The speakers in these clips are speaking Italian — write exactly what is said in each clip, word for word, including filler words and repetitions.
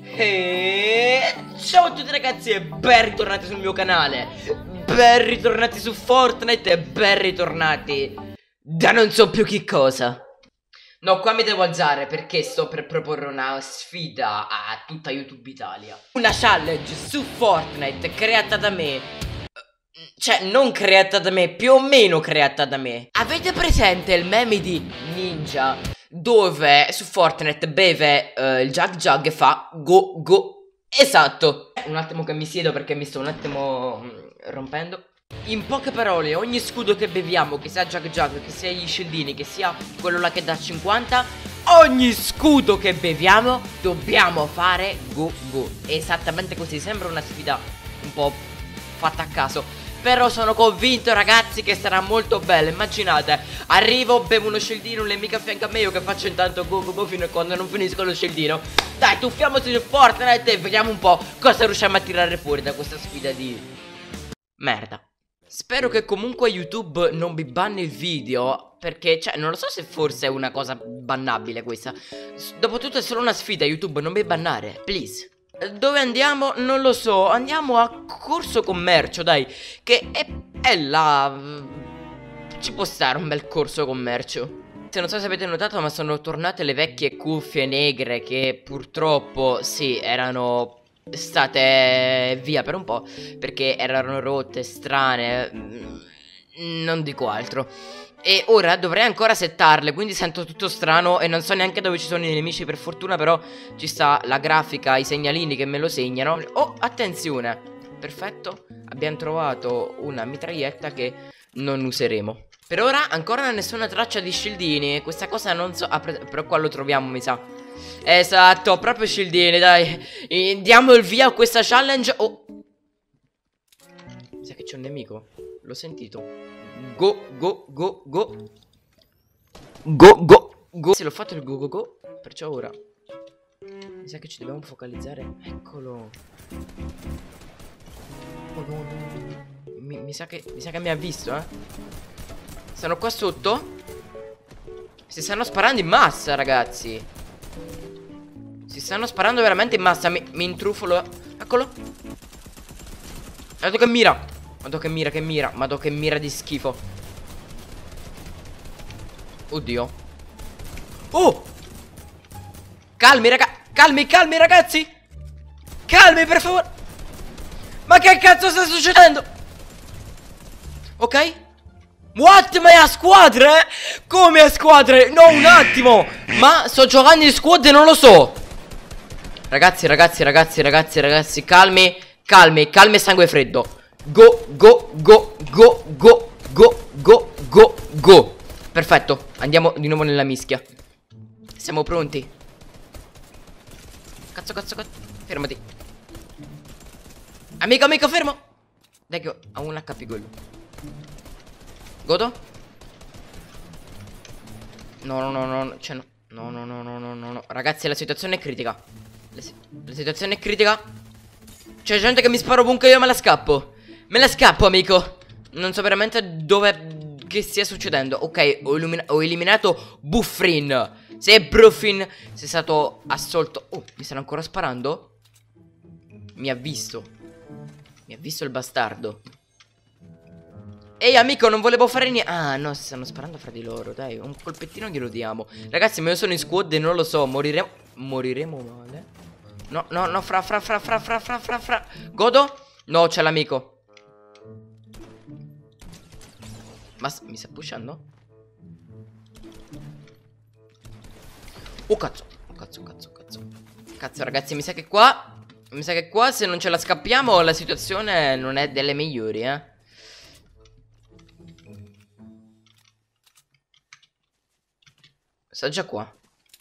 E ciao a tutti ragazzi e ben ritornati sul mio canale. Ben ritornati su Fortnite e ben ritornati da non so più che cosa. No, qua mi devo alzare perché sto per proporre una sfida a tutta YouTube Italia. Una challenge su Fortnite creata da me. Cioè, non creata da me, più o meno creata da me. Avete presente il meme di Ninja, dove su Fortnite beve uh, il Jug Jug e fa go go? Esatto. Un attimo che mi siedo perché mi sto un attimo mm, rompendo. In poche parole, ogni scudo che beviamo, che sia Jug Jug, che sia gli scildini, che sia quello là che dà cinquanta, ogni scudo che beviamo dobbiamo fare go go. Esattamente così, sembra una sfida un po' fatta a caso, però sono convinto ragazzi che sarà molto bella. Immaginate, arrivo, bevo uno scildino, un nemico a fianco a me, io che faccio intanto go go go fino a quando non finisco lo scildino. Dai, tuffiamoci su Fortnite e vediamo un po' cosa riusciamo a tirare fuori da questa sfida di merda. Spero che comunque YouTube non mi banni il video, perché, cioè, non lo so se forse è una cosa bannabile questa. Dopotutto è solo una sfida, YouTube, non mi bannare, please. Dove andiamo? Non lo so. Andiamo a Corso Commercio, dai, che è, è là. Ci può stare un bel Corso Commercio. Se non so se avete notato, ma sono tornate le vecchie cuffie negre che purtroppo, sì, erano state via per un po', perché erano rotte, strane, non dico altro. E ora dovrei ancora settarle, quindi sento tutto strano e non so neanche dove ci sono i nemici. Per fortuna però ci sta la grafica, i segnalini che me lo segnano. Oh, attenzione, perfetto, abbiamo trovato una mitraglietta che non useremo. Per ora ancora nessuna traccia di scildini. Questa cosa non so, ah, però qua lo troviamo, mi sa. Esatto, proprio scildini, dai. E diamo il via a questa challenge. Oh, mi sa che c'è un nemico, l'ho sentito. Go, go, go, go. Go, go, go. Se l'ho fatto il go, go, go, perciò ora mi sa che ci dobbiamo focalizzare. Eccolo. Oh, no, no. Mi, mi, sa che, mi sa che mi ha visto, eh. Stanno qua sotto. Si stanno sparando in massa, ragazzi. Si stanno sparando veramente in massa. Mi, mi intrufolo. Eccolo. Guarda che mira. Madò che mira, che mira. Madò che mira di schifo. Oddio. Oh! Calmi, raga. Calmi, calmi, ragazzi. Calmi, per favore. Ma che cazzo sta succedendo? Ok. What? Ma è a squadre? Come a squadre? No, un attimo. Ma sto giocando in squad e non lo so. Ragazzi, ragazzi, ragazzi, ragazzi, ragazzi, calmi. Calmi, calmi e sangue freddo. Go, go, go, go, go, go, go, go, go. Perfetto, andiamo di nuovo nella mischia. Siamo pronti. Cazzo, cazzo, cazzo. Fermati. Amico, amico, fermo. Dai che ho un H P quello. Godo? No, no, no, no, cioè no. No, no, no, no, no, no, no. Ragazzi, la situazione è critica. La, si la situazione è critica. C'è gente che mi spara ovunque, io me la scappo. Me la scappo, amico. Non so veramente dove, che stia succedendo. Ok, ho, ho eliminato Buffrin. Se Bruffin, sei stato assolto. Oh, mi stanno ancora sparando? Mi ha visto. Mi ha visto il bastardo. Ehi amico, non volevo fare niente. Ah no, si stanno sparando fra di loro. Dai, un colpettino glielo diamo. Ragazzi, ma io sono in squad e non lo so. Moriremo. Moriremo male. No, no, no, fra, fra, fra, fra, fra, fra, fra, fra. Godo? No, c'è l'amico. Ma mi sta pushando? Oh cazzo. Oh cazzo, cazzo, cazzo. Cazzo ragazzi, mi sa che qua Mi sa che qua se non ce la scappiamo la situazione non è delle migliori, eh. Sta già qua.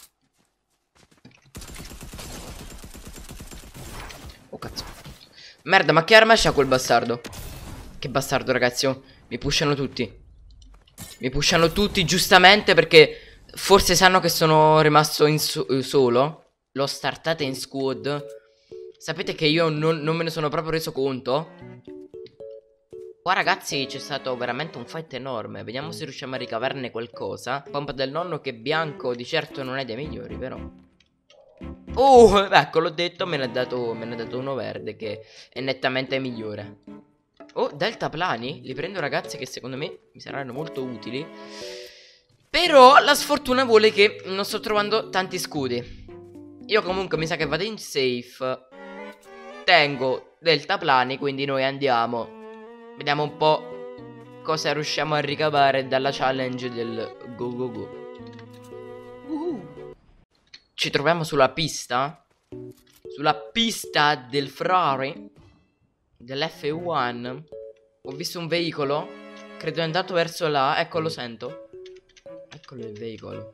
Oh cazzo. Merda, ma che arma c'ha quel bastardo? Che bastardo ragazzi, oh. Mi pushano tutti. Mi pushano tutti giustamente perché forse sanno che sono rimasto in so solo. L'ho startata in squad. Sapete che io non, non me ne sono proprio reso conto. Qua ragazzi c'è stato veramente un fight enorme. Vediamo se riusciamo a ricavarne qualcosa. Pompa del nonno che bianco di certo non è dei migliori, però Oh, ecco, l'ho detto, me ne ha dato, me ne ha dato uno verde che è nettamente migliore. Oh, deltaplani, li prendo ragazzi che secondo me mi saranno molto utili. Però la sfortuna vuole che non sto trovando tanti scudi. Io comunque mi sa che vado in safe. Tengo deltaplani, quindi noi andiamo. Vediamo un po' cosa riusciamo a ricavare dalla challenge del go go go. uh-huh. Ci troviamo sulla pista. Sulla pista del Ferrari, dell'F uno. Ho visto un veicolo. Credo è andato verso là. Ecco, lo sento. Eccolo il veicolo.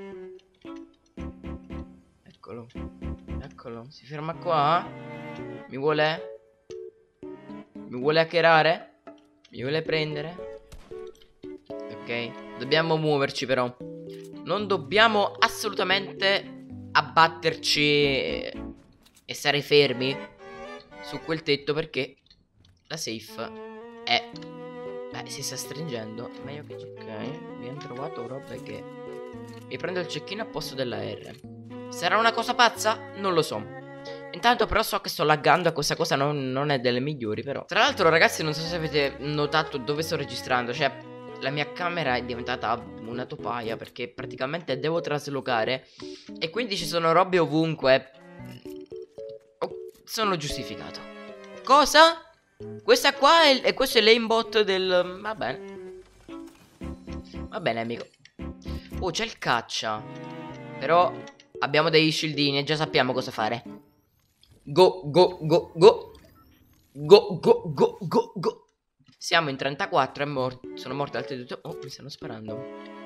Eccolo. Eccolo. Si ferma qua. Mi vuole Mi vuole hackerare. Mi vuole prendere. Ok. Dobbiamo muoverci però. Non dobbiamo assolutamente abbatterci e stare fermi su quel tetto, perché la safe è Beh, si sta stringendo. Meglio che... Ok, abbiamo trovato robe che... Mi prendo il cecchino a posto della R. Sarà una cosa pazza? Non lo so. Intanto però so che sto laggando e questa cosa non, non è delle migliori però. Tra l'altro ragazzi, non so se avete notato dove sto registrando. Cioè, la mia camera è diventata una topaia, perché praticamente devo traslocare e quindi ci sono robe ovunque. Oh, sono giustificato. Cosa? Questa qua è, e questo è l'aimbot del... Va bene. Va bene amico. Oh, c'è il caccia. Però abbiamo dei shieldini e già sappiamo cosa fare. Go, go, go, go. Go, go, go, go, go. Siamo in trentaquattro, è morto. Sono morte altre due. Oh, mi stanno sparando.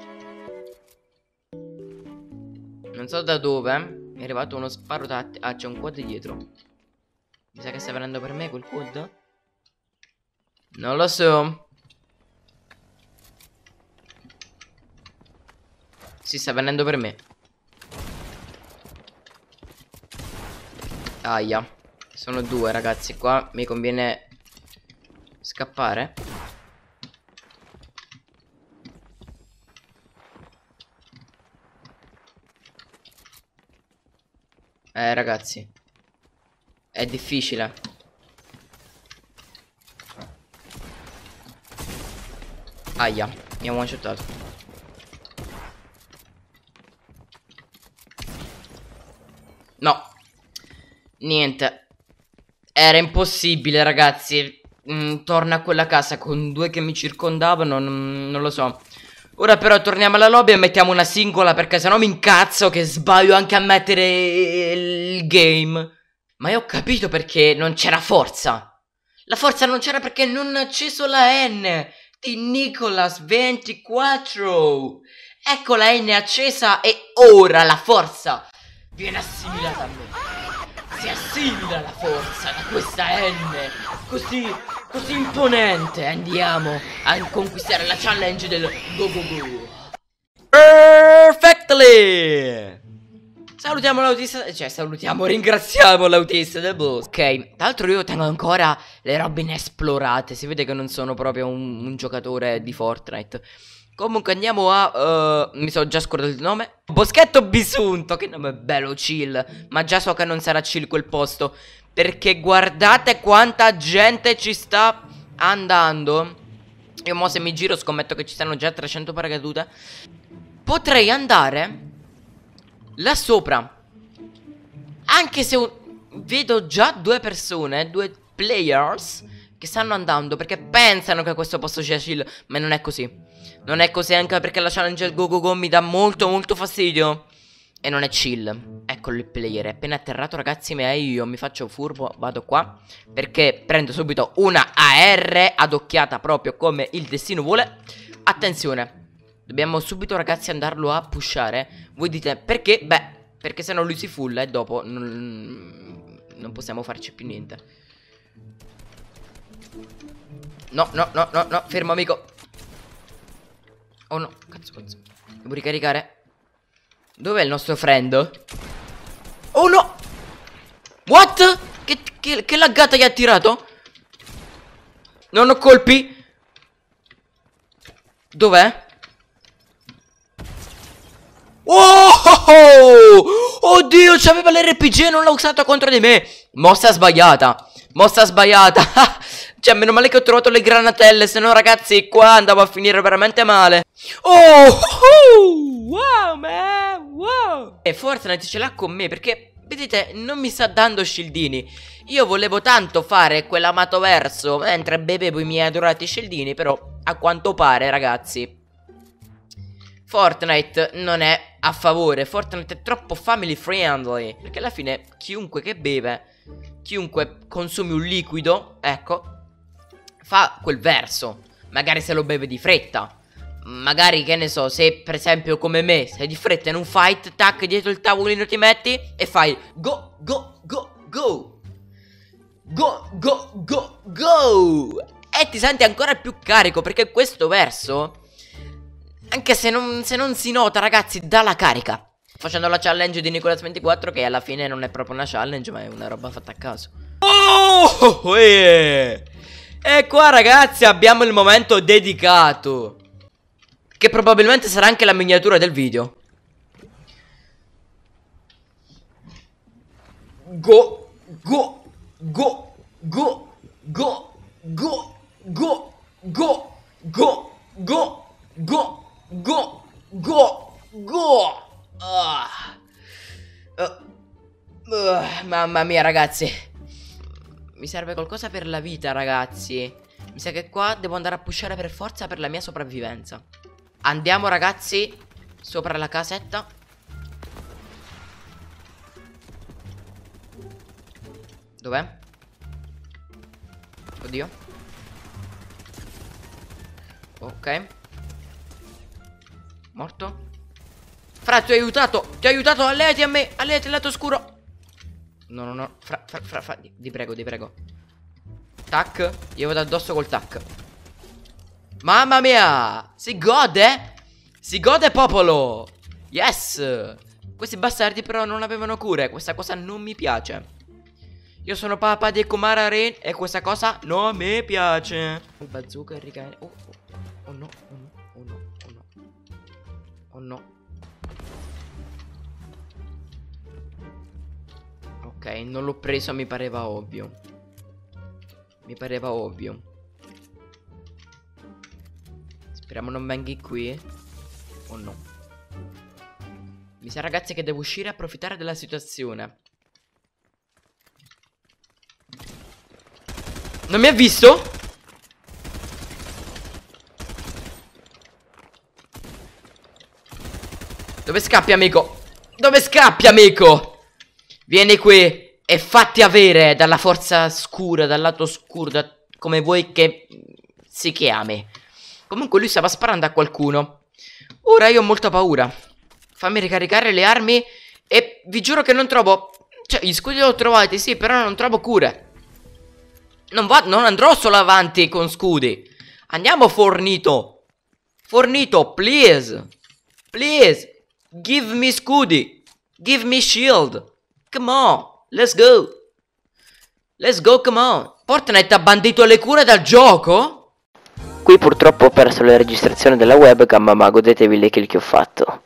Non so da dove. Mi è arrivato uno sparo da... Ah, c'è un quad dietro. Mi sa che sta venendo per me quel quad. Non lo so. Si sta venendo per me. Aia. Sono due ragazzi. Qua mi conviene scappare. Eh ragazzi, è difficile. Aia, mi ha one-shotato. No. Niente. Era impossibile ragazzi. mm, Torna a quella casa con due che mi circondavano. Non, non lo so. Ora però torniamo alla lobby e mettiamo una singola, perché sennò mi incazzo che sbaglio anche a mettere il game. Ma io ho capito perché non c'era forza. La forza non c'era perché non ho acceso la N di Nicholas ventiquattro. Ecco la N accesa e ora la forza viene assimilata a me. Si assimila la forza da questa N così, così imponente. Andiamo a conquistare la challenge del go go go. Perfectly. Salutiamo l'autista. Cioè salutiamo, ringraziamo l'autista del boss. Ok, tra l'altro io tengo ancora le robe inesplorate. Si vede che non sono proprio un, un giocatore di Fortnite. Comunque andiamo a... Uh, mi sono già scordato il nome. Boschetto Bisunto. Che nome bello, chill. Ma già so che non sarà chill quel posto, perché guardate quanta gente ci sta andando. Io mo se mi giro scommetto che ci stanno già trecento paracadute. Potrei andare là sopra, anche se vedo già due persone, due players che stanno andando, perché pensano che questo posto sia chill. Ma non è così. Non è così, anche perché la challenge del go go go mi dà molto molto fastidio e non è chill. Eccolo il player, è appena atterrato ragazzi. Ma io mi faccio furbo, vado qua, perché prendo subito una A R adocchiata, proprio come il destino vuole. Attenzione, dobbiamo subito ragazzi andarlo a pushare. Voi dite perché? Beh, perché sennò lui si fulla e dopo non, non possiamo farci più niente. No, no, no, no, no, fermo amico. Oh no, cazzo, cazzo. Devo ricaricare. Dov'è il nostro friend? Oh no! What? Che, che, che laggata gli ha tirato? Non ho colpi. Dov'è? Oh, oh, oh! Oddio, c'aveva l'R P G e non l'ha usato contro di me. Mossa sbagliata. Mossa sbagliata. Cioè, meno male che ho trovato le granatelle. Se no, ragazzi, qua andavo a finire veramente male. Oh, oh wow, man, wow. E Fortnite ce l'ha con me perché, vedete, non mi sta dando scildini. Io volevo tanto fare quell'amato verso mentre bevevo i miei adorati scildini, però a quanto pare, ragazzi, Fortnite non è a favore. Fortnite è troppo family friendly, perché alla fine chiunque che beve, chiunque consumi un liquido, ecco, fa quel verso. Magari se lo beve di fretta. Magari, che ne so, se per esempio come me sei di fretta in un fight, tac, dietro il tavolino ti metti e fai go, go, go, go. Go, go, go, go. E ti senti ancora più carico, perché questo verso, anche se non, se non si nota, ragazzi, dà la carica. Facendo la challenge di Nicolas ventiquattro, che alla fine non è proprio una challenge, ma è una roba fatta a caso. Oh, yeah. E qua, ragazzi, abbiamo il momento dedicato, che probabilmente sarà anche la miniatura del video. Go, go, go, go, go, go, go, go, go, go, go, go, go, go. Ah. Uh. Uh, mamma mia, ragazzi, mi serve qualcosa per la vita, ragazzi. Mi sa che qua devo andare a pushare per forza per la mia sopravvivenza. Andiamo, ragazzi, sopra la casetta. Dov'è? Oddio. Ok. Morto. Fra, ti ho aiutato. Ti ho aiutato. Alleati a me. Alleati al lato oscuro. No, no, no. Fra, fra, fra, fra. Di, di prego, di prego. Tac. Io vado addosso col tac. Mamma mia. Si gode. Si gode, popolo. Yes. Questi bastardi però non avevano cure. Questa cosa non mi piace. Io sono papà di Kumara Rain e questa cosa non mi piace. Il bazooka e ricarica. Oh, oh, oh no, oh no, oh no, oh no. Oh no. Ok, non l'ho preso, mi pareva ovvio. Mi pareva ovvio. Speriamo non venghi qui. Oh no. Mi sa, ragazzi, che devo uscire e approfittare della situazione. Non mi ha visto? Dove scappi, amico? Dove scappi, amico? Vieni qui e fatti avere dalla forza scura, dal lato oscuro, da come vuoi che si chiami. Comunque lui stava sparando a qualcuno. Ora io ho molta paura. Fammi ricaricare le armi. E vi giuro che non trovo... Cioè, gli scudi li ho trovati, sì, però non trovo cure. Non, va, non andrò solo avanti con scudi. Andiamo, Fornito. Fornito, please. Please. Give me scudi. Give me shield. Come on. Let's go. Let's go, come on. Fortnite ha bandito le cure dal gioco? Qui purtroppo ho perso la registrazione della webcam, ma godetevi le kill che ho fatto.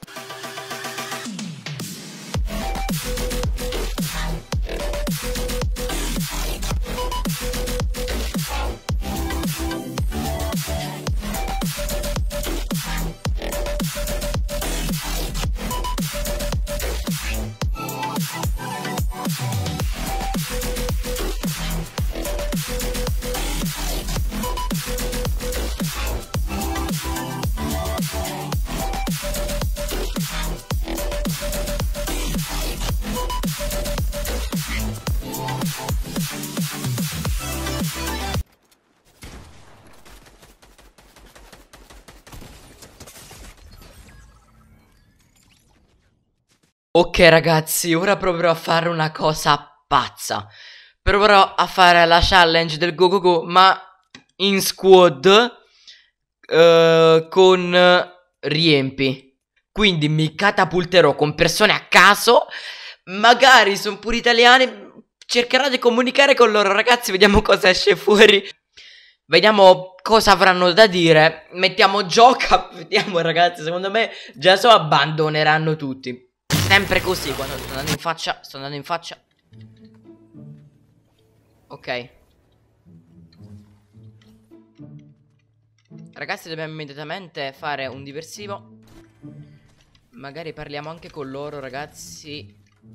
Ok, ragazzi, ora proverò a fare una cosa pazza. Proverò a fare la challenge del go go go, ma in squad, uh, con riempi. Quindi mi catapulterò con persone a caso. Magari sono pure italiani. Cercherò di comunicare con loro, ragazzi. Vediamo cosa esce fuori. Vediamo cosa avranno da dire. Mettiamo gioca. Vediamo, ragazzi, secondo me già so abbandoneranno tutti. sempre così quando sto andando in faccia. Sto andando in faccia. Ok. Ragazzi, dobbiamo immediatamente fare un diversivo. Magari parliamo anche con loro, ragazzi.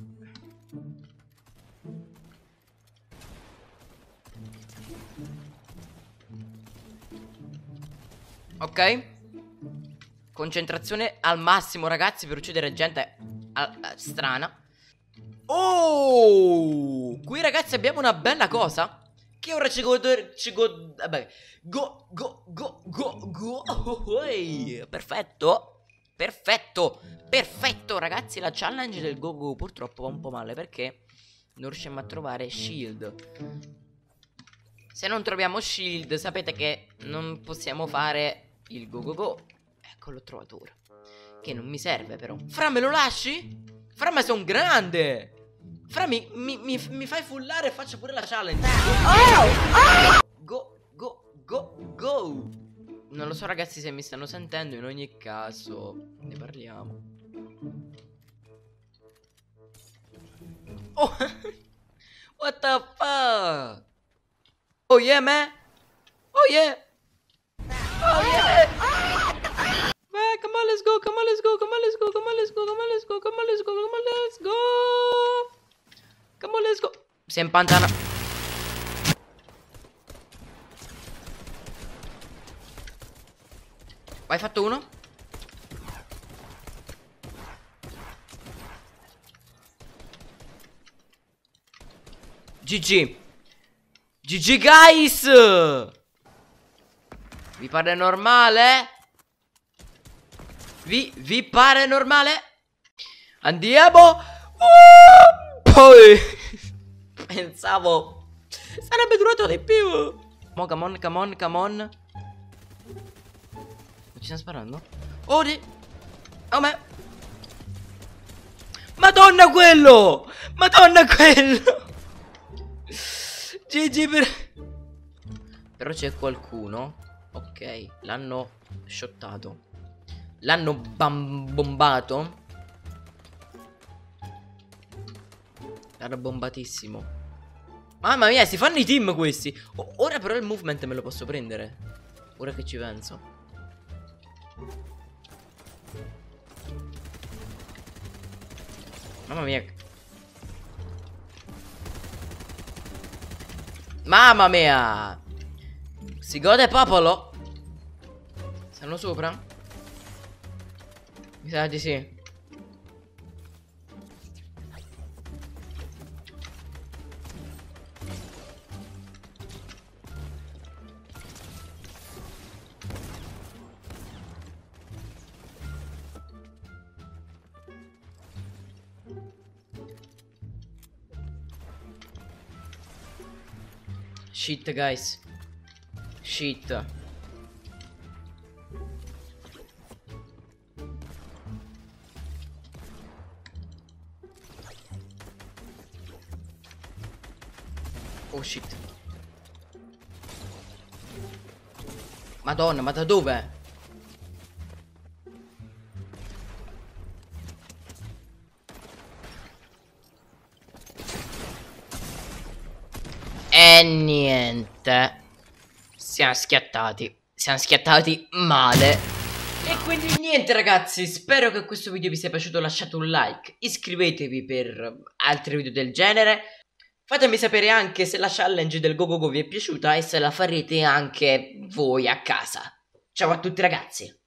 Ok. Concentrazione al massimo, ragazzi, per uccidere gente a, a, strana. Oh! Qui, ragazzi, abbiamo una bella cosa. Che ora ci go... Ci go... Vabbè. Go... Go... Go... Go... Go... Oh, hey. Perfetto. Perfetto. Perfetto, ragazzi. La challenge del Go Go purtroppo va un po' male perché non riusciamo a trovare shield. Se non troviamo shield, sapete che non possiamo fare il Go Go Go. Ecco, l'ho trovato ora. Che non mi serve però. Fra, me lo lasci? Fra, ma sono grande. Fra, mi, mi, mi, mi fai fullare e faccio pure la challenge. Go, go, go, go. Non lo so, ragazzi, se mi stanno sentendo. In ogni caso ne parliamo. Oh. What the fuck? Oh yeah, man. Oh yeah. Oh yeah. Vai, come on, let's go, come on, let's go, come on, let's go, come on, let's go, come on, let's go, come on, let's go, come on, let's go. Come on, let's go. Si è impantana. Hai fatto uno? G G. G G, guys. Vi pare normale? Vi, vi pare normale? Andiamo. Uh, poi pensavo sarebbe durato di più. Mo, come on, come on, come on. Ci stanno sparando? Oh, di. Oh, me. Madonna quello. Madonna quello. G G per... Però c'è qualcuno. Ok, l'hanno shottato. L'hanno bombato. Era bombatissimo. Mamma mia, si fanno i team questi. Oh, ora però il movement me lo posso prendere. Ora che ci penso. Mamma mia. Mamma mia. Si gode popolo. Stanno sopra? Mi sa di sì. Shit, guys. Shit. Oh shit. Madonna, ma da dove? E niente. Siamo schiattati. Siamo schiattati male. E quindi niente, ragazzi. Spero che questo video vi sia piaciuto. Lasciate un like. Iscrivetevi per altri video del genere. Fatemi sapere anche se la challenge del Go Go Go vi è piaciuta e se la farete anche voi a casa. Ciao a tutti, ragazzi.